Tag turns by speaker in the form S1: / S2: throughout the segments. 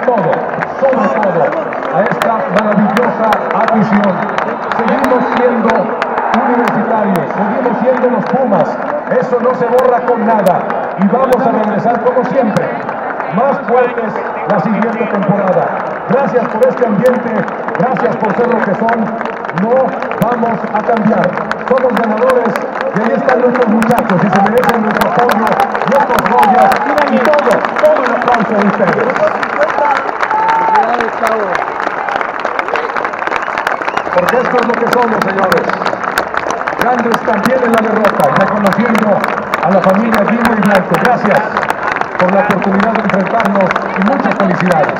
S1: todo, sobre todo, a esta maravillosa afición. Seguimos siendo universitarios, seguimos siendo los Pumas, eso no se borra con nada y vamos a regresar como siempre, más fuertes la siguiente temporada. Gracias por este ambiente, gracias por ser lo que son, no vamos a cambiar, somos ganadores y ahí están nuestros muchachos y se merecen nuestro apoyo, nuestros joyas y todo el aplauso de ustedes. Porque esto es lo que somos, señores. Grandes también en la derrota, reconociendo a la familia Vino y Blanco. Gracias por la oportunidad de enfrentarnos y muchas felicidades.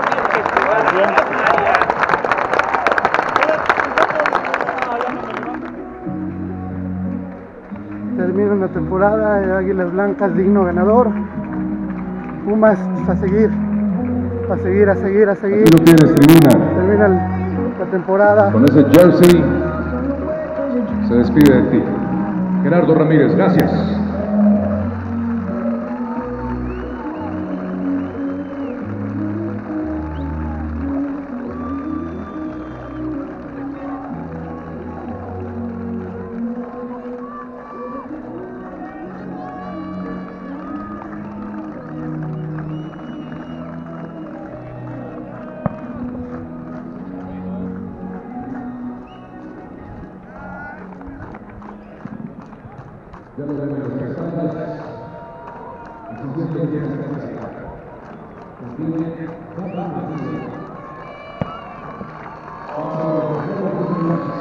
S2: Termina una temporada de Águilas Blancas, digno ganador. Pumas a seguir, a seguir, a seguir, a seguir.
S1: Aquí lo tienes, tribuna.
S2: Termina la temporada.
S1: Con ese jersey se despide de ti. Gerardo Ramírez, gracias. Ya lo vemos los restantes. El siguiente día está clasificado. Contiene dos bandas de vida. Vamos a ver los juegos.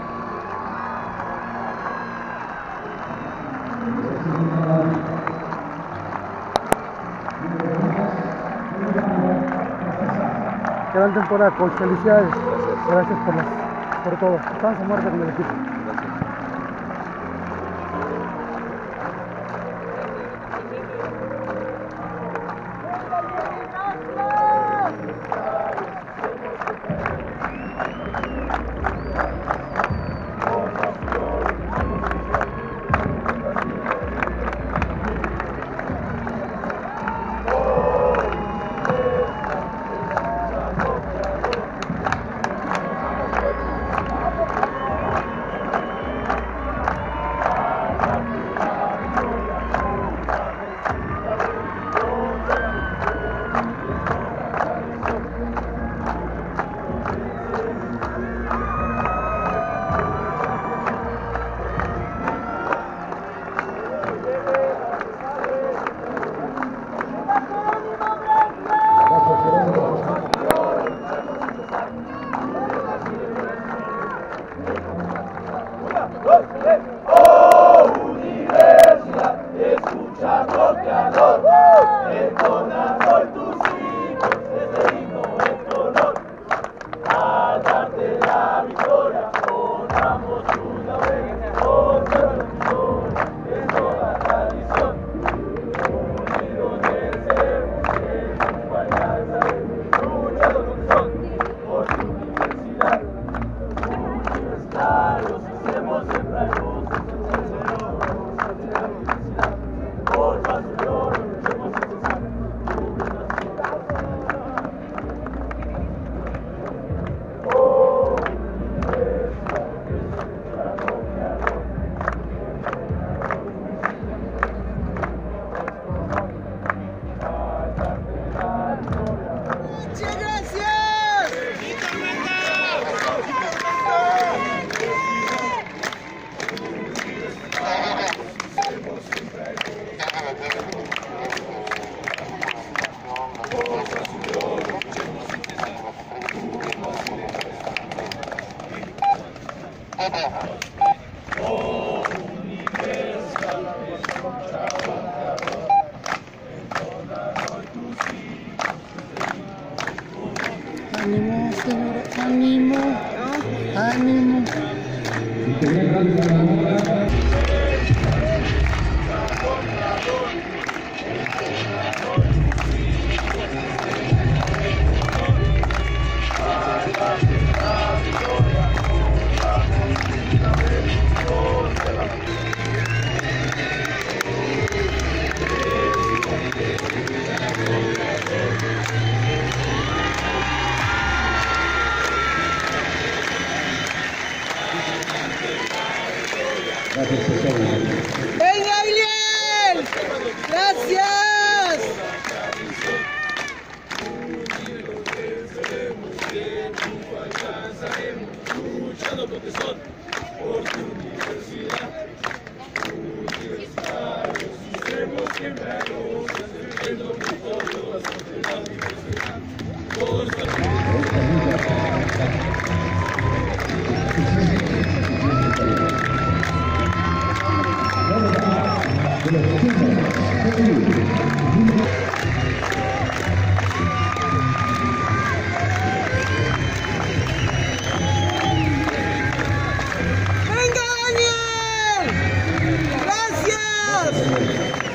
S2: Gran temporada, coach. Felicidades. Gracias por todo. Estamos a muerte con el equipo. Ánimo, señora, ánimo, ánimo.
S3: ¡Gracias! ¡Venga, Daniel! ¡Gracias!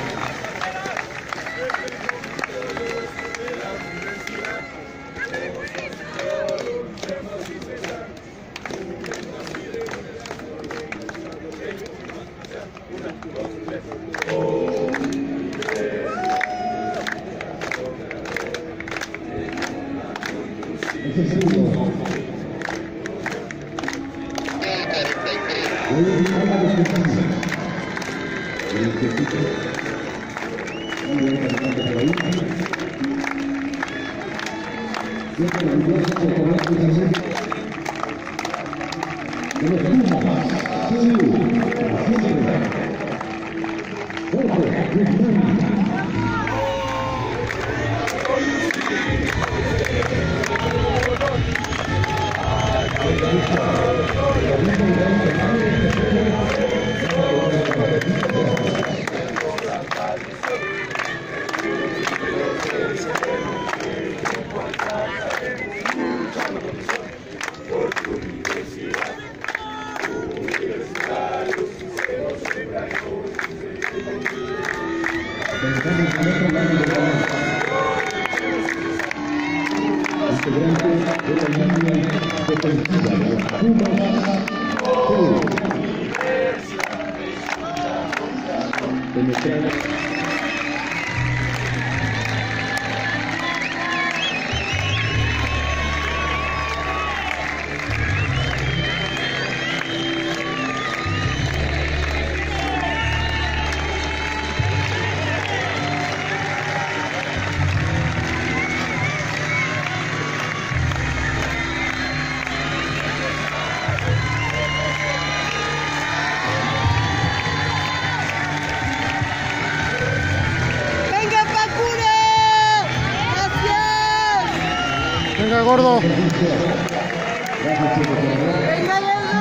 S2: Venga, gordo.
S3: ¡Venga,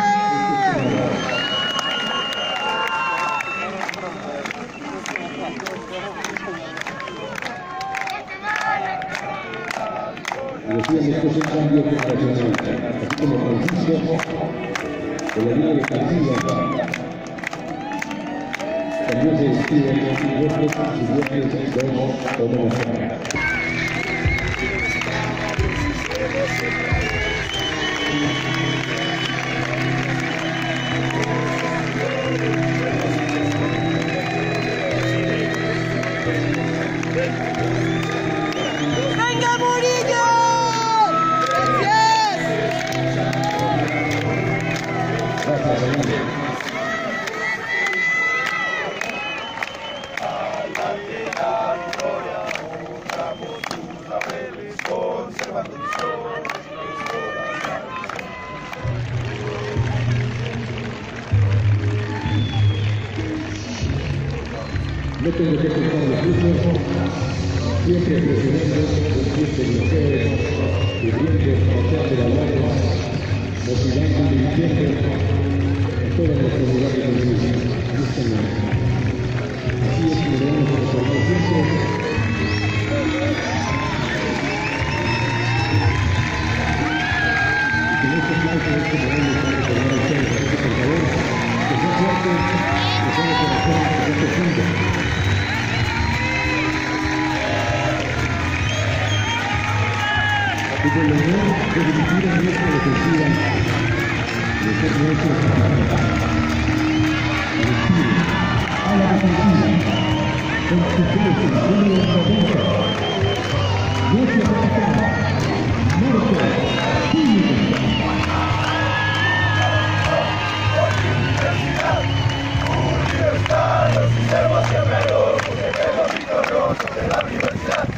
S4: Y decían después un cambio generacional, así como Francisco, de la línea de Castilla, también se despiden y otros siguientes de la semana.
S3: ¡Venga, Murillo!
S4: No tengo que tocar los ritmos, siempre presionando los pies del museo, cubriendo pasando las lágrimas, motivando y dirigiendo en todas las comunidades de Bolivia. Así es que debemos recordar siempre. Y con este aplauso es como vamos a recordar a ustedes, por favor, que sea fuerte, que sea de corazón, que sea profundo. Y con el honor de dirigir a nuestra defensiva, de ser nuestro capitán. Dirigir a la defensiva, con su peso, número 90, nuestro capitán, Marco Pino.
S1: Universidad, los sistemas siempre los de la universidad.